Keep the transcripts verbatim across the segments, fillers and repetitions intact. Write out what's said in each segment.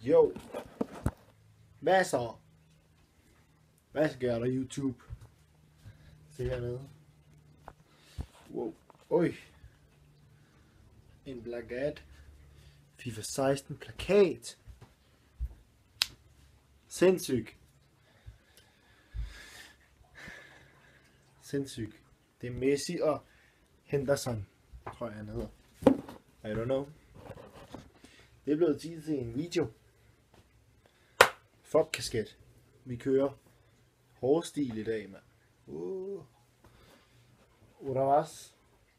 Jo. Hvad så? Hvad sker der, YouTube? Se hernede. Wow. Oj. En plakat. FIFA seksten plakat. Sindssyg. Sindssyg. Det er Messi og Henderson, tror jeg han hedder. I don't know. Det er blevet tid til en video. Fuck kasket. Vi kører hårdstil i dag, mand. Uh. Uravas.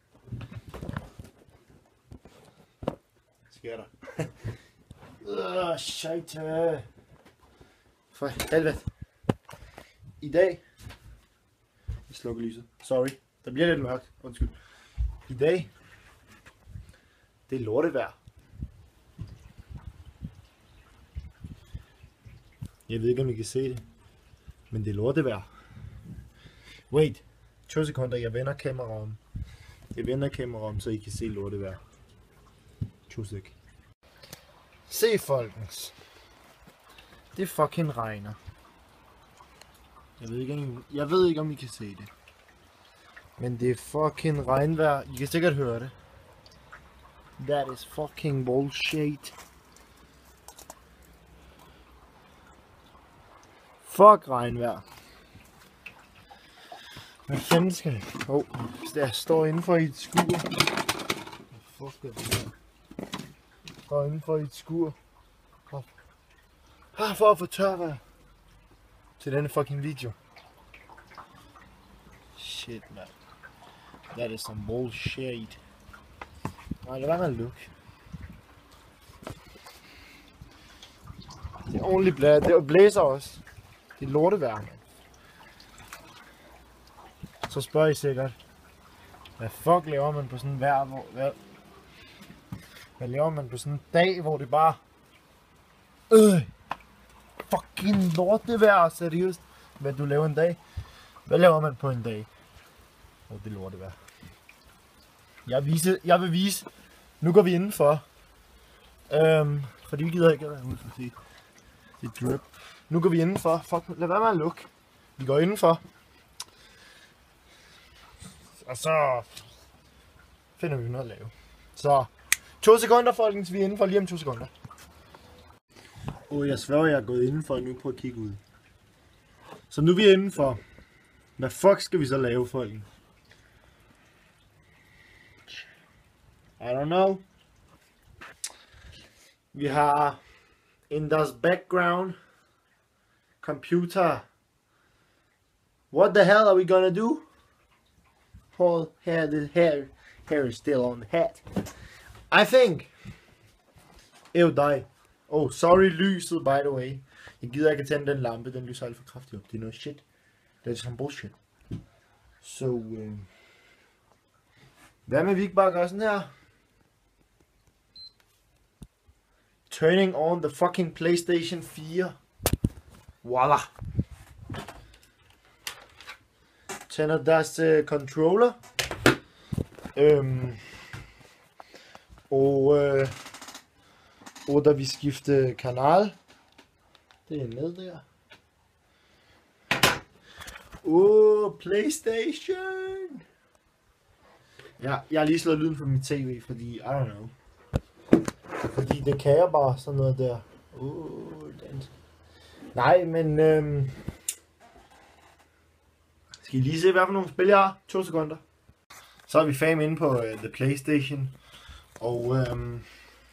Hvad sker der? uh, Scheite. For helvede. I dag. Jeg slukker lyset. Sorry. Der bliver lidt mørkt. Undskyld. I dag. Det er lortevejr. Jeg ved ikke, om I kan se det. Men det er lortevejr. Wait. to sekunder. Jeg vender kameraet om. Jeg vender kameraet om, så I kan se lortevejr. to sek. Se, folkens. Det fucking regner. Jeg ved, ikke, om I, jeg ved ikke, om I kan se det. Men det er fucking regnvejr. I kan sikkert høre det. That is fucking bullshit. Fuck regnvejr. Hvad fanden skal jeg? Åh, oh, jeg står indenfor i et skur. Hvad fuck er det her? Jeg står indenfor i et skur. Ah, for at få tørvejr. Til denne fucking video. Shit, man. That is some bullshit. Nej, lad være med at lukke. Det er ordentligt blæ det blæser også. Det er lortevejr, man. Så spørger I sikkert, hvad fuck laver man på sådan en vejr, hvor... Hvad, hvad laver man på sådan en dag, hvor det bare... Øh, fucking lortevejr, seriøst. Hvad du laver en dag? Hvad laver man på en dag, hvor det er lortevejr? Jeg, vise, jeg vil vise, nu går vi indenfor, øhm, fordi vi gider ikke at være ude for at se det drip. Nu går vi indenfor, fuck, lad være med at lukke. Vi går indenfor, og så finder vi noget at lave. Så, to sekunder folkens, vi er indenfor lige om to sekunder. Åh, oh, jeg sværger, jeg er gået indenfor, nu prøv at kigge ud. Så nu er vi indenfor. Hvad fuck skal vi så lave, folkens? I don't know. Vi har in this background computer. What the hell are we gonna do? Hold hair, the hair, hair is still on the hat. I think. Ew, die. Oh, sorry lyset, by the way. Jeg gider ikke at tænde den lampe, den lyser alt for kraftigt op. Det er noget shit. Det er some bullshit. Så, uh, hvad med vi ikke bare gør sådan her? Turning on the fucking PlayStation fire. Voila. Tænder deres uh, controller. Øhm. Og, uh, og da vi skifter kanal. Det er ned der. Oh, PlayStation. Ja, jeg har lige slået lyden på mit tv, fordi, I don't know. Fordi det kan jeg bare sådan noget der. Uh, den. Nej, men øhm, skal I lige se, hvad for nogle spil jeg har? To sekunder. Så er vi fam inde på uh, The PlayStation. Og øhm,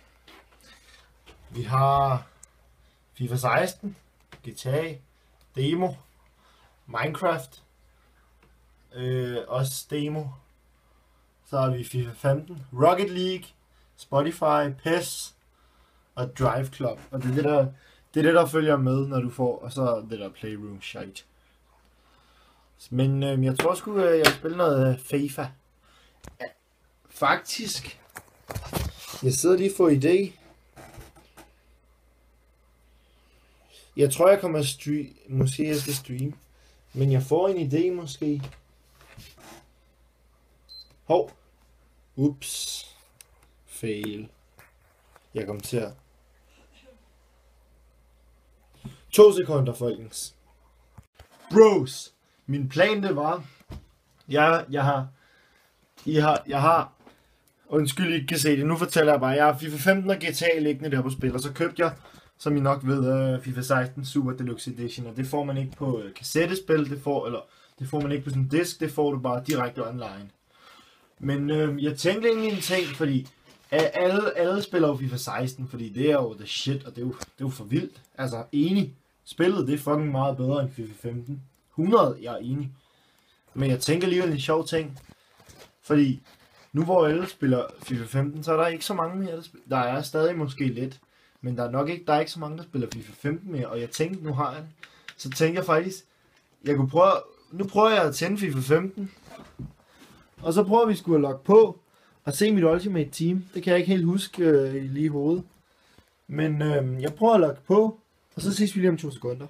vi har FIFA seksten, G T A, Demo, Minecraft, øh, også Demo. Så har vi FIFA femten, Rocket League, Spotify, P E S og Drive Club. Og det er det, der, det er det, der følger med, når du får, og så det der Playroom shite. Men øh, jeg tror sgu, at jeg spiller noget FIFA. Ja, faktisk, jeg sidder lige for idé. Jeg tror, jeg kommer at stream. Måske jeg skal streame. Men jeg får en idé måske. Hov. Ups. Fail. Jeg kom til at... To sekunder, folkens. Bros, min plan det var, jeg, jeg har, I har, jeg har, undskyld, I ikke kan se det, nu fortæller jeg bare, jeg har FIFA femten og G T A liggende der på spil, og så købte jeg, som I nok ved, uh, FIFA seksten Super Deluxe Edition, og det får man ikke på uh, kassettespil, det får, eller det får man ikke på sådan en disk, det får du bare direkte online. Men øh, jeg tænkte egentlig en ting, fordi alle, alle spiller jo FIFA seksten, fordi det er jo the shit, og det er jo, det er jo for vildt. Altså, enig. Spillet, det er fucking meget bedre end FIFA femten. hundrede, jeg er enig. Men jeg tænker alligevel en sjov ting. Fordi, nu hvor alle spiller FIFA femten, så er der ikke så mange mere, der spiller. Der er stadig måske lidt. Men der er nok ikke, der er ikke så mange, der spiller FIFA femten mere. Og jeg tænkte, nu har jeg det. Så tænker jeg faktisk, jeg kunne prøve, nu prøver jeg at tænde FIFA femten. Og så prøver vi sgu at logge på og se mit Ultimate Team. Det kan jeg ikke helt huske øh, lige i hovedet. Men øh, jeg prøver at logge på, og så ses vi lige om to sekunder.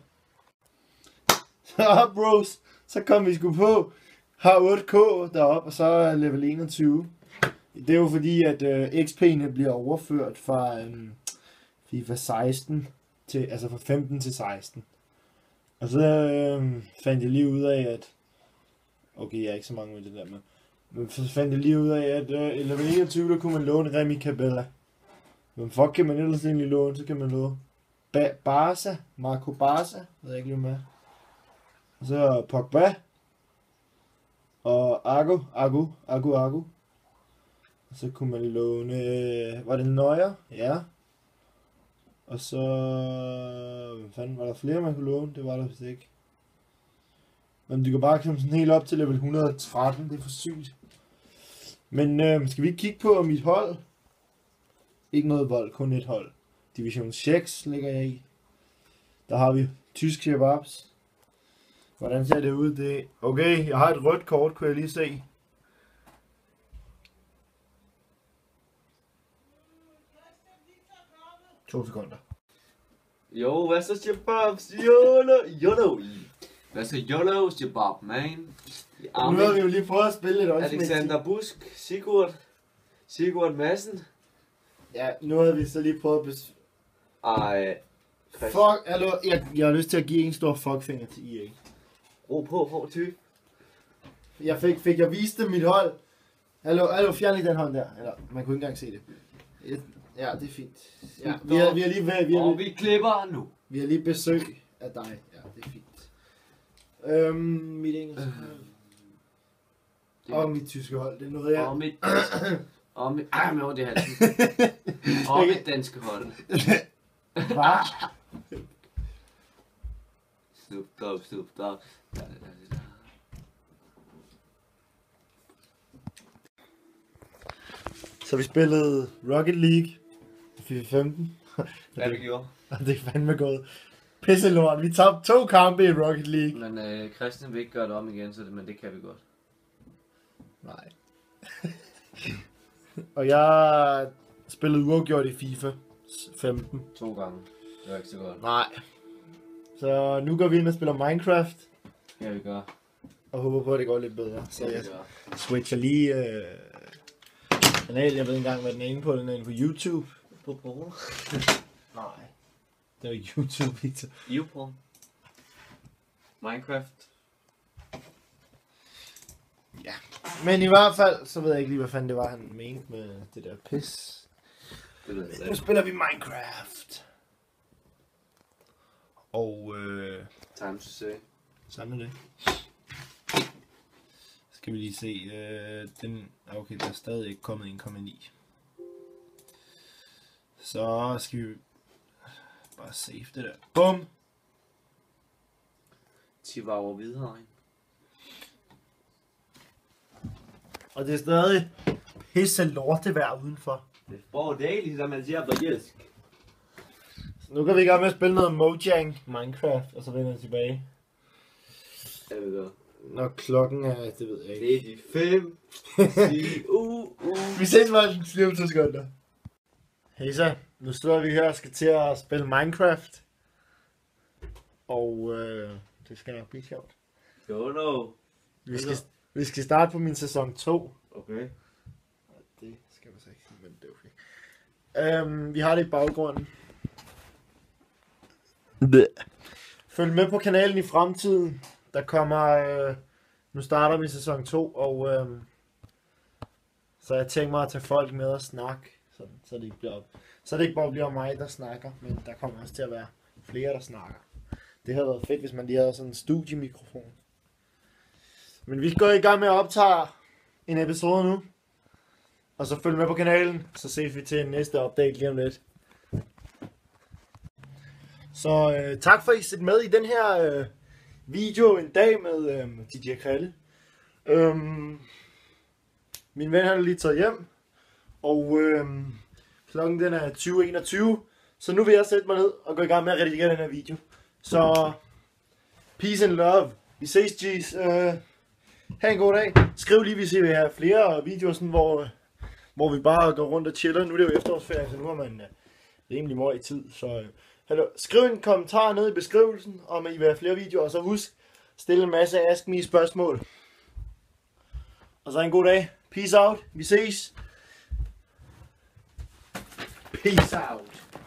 Så bros, så kom vi sgu på. Har otte K deroppe, og så er level enogtyve. Det er jo fordi, at øh, X P'ene bliver overført fra øh, FIFA seksten til, altså fra femten til seksten. Og så øh, fandt jeg lige ud af, at okay, jeg er ikke så mange med det der med. Men så fandt jeg lige ud af, at øh, i level enogtyve, der kunne man låne Remy Cabella. Men fuck kan man ellers egentlig låne, så kan man låne ba Barca, Marco Barca, ved jeg ikke lige med. Og så Pogba. Og Agu, Agu, Agu, Agu. Og så kunne man låne, var det Neuer? Ja. Og så, hvad fanden, var der flere man kunne låne? Det var der vist ikke. Men du kan bare komme sådan helt op til level et hundrede og tretten, det er for sygt. Men øh, skal vi ikke kigge på mit hold? Ikke noget vold, kun et hold. Division seks ligger jeg i. Der har vi tysk kebabs. Hvordan ser det ud? Det okay, jeg har et rødt kort, kunne jeg lige se. To sekunder. Jo, hvad så kebabs? YOLO, YOLO. Hvad så YOLO, kebab, man? Nu har vi jo lige prøvet at spille et også. Alexander Busk, Sigurd, Sigurd Madsen. Ja, nu har vi så lige prøvet at bes... Ej, fuck, hallo, jeg, jeg har lyst til at give en stor fuckfinger til E A. Ro på, for typ. Jeg fik, fik jeg vist dem mit hold. Hallo, hallo, fjern lige den hånd der. Eller, man kunne ikke engang se det. Ja, det er fint. Ja, vi, har, vi har lige ved, vi har Og lige, vi klipper nu. vi har lige besøg af dig. Ja, det er fint. Øhm, mit engelske hold. Og mit tyske hold, det er noget jeg... Og mit... Og mit... Ej, med over det halsen. Og mit danske hold. Hvad? Snoop Dogg, Snoop Dogg. Da, da, da, da. Så vi spillede Rocket League FIFA femten. Hvad vi gjorde? Og det er fandme gået pisse lort. Vi tabte to kampe i Rocket League. Men øh, Christian vil ikke gøre det om igen, så det, men det kan vi godt. Nej. Og jeg spillede uafgjort i FIFA femten. To gange. Det var ikke så godt. Nej. Så nu går vi ind og spiller Minecraft. Det kan vi gøre. Og håber på, at det går lidt bedre. Så Det jeg kan vi gøre. switcher lige øh, kanal. Jeg ved ikke engang, hvad den er inde på. Den er inde på YouTube. På porno. Nej. Det var YouTube, Victor. YouPorn. Minecraft. Ja. Men i hvert fald, så ved jeg ikke lige, hvad fanden det var, han mente med det der pis. Det ved jeg Nu ikke. spiller vi Minecraft. Og øh, Time to say. sådan er det. Skal vi lige se. Øh, den, okay, der er stadig ikke kommet en komma ni. Så skal vi bare save det der. Bum! Chihuahua videre. Og det er stadig pisse lortevejr udenfor. Det er for dejligt, som man siger på jysk. Så nu kan vi i gang med at spille noget Mojang Minecraft, og så vender jeg tilbage. Det vil gøre. Når klokken er, det ved jeg ikke. Det er de fem. Sige, uh, uh. Vi ses bare lige om to sekunder. Hey så, nu står vi her og skal til at spille Minecraft. Og øh, det skal nok blive sjovt. Jo, no. Vi skal, vi skal starte på min sæson to. Okay. Det skal vi så ikke, men det er okay. Øhm, vi har det i baggrunden. følg med på kanalen i fremtiden. Der kommer, øh, nu starter vi sæson to, og øh, så jeg tænker mig at tage folk med og snakke, så, så, det ikke bliver, så det ikke bare bliver mig, der snakker, men der kommer også til at være flere, der snakker. Det havde været fedt, hvis man lige havde sådan en studiemikrofon. Men vi går i gang med at optage en episode nu. Og så følg med på kanalen, så ses vi til næste update lige om lidt. Så øh, tak for at I set med i den her øh, video en dag med øh, D J Krille. Øhm, min ven han er lige taget hjem, og øh, klokken den er tyve enogtyve, så nu vil jeg sætte mig ned og gå i gang med at redigere den her video. Så peace and love. Vi ses, G's. Øh, ha' en god dag. Skriv lige, hvis I vil have flere videoer, sådan, hvor, hvor vi bare går rundt og chiller. Nu er det jo efterårsferie, så nu har man uh, rimelig meget i tid. Så uh, hallo. Skriv en kommentar ned i beskrivelsen, om I vil have flere videoer. Og så husk, stille en masse Ask Me spørgsmål. Og så en god dag. Peace out. Vi ses. Peace out.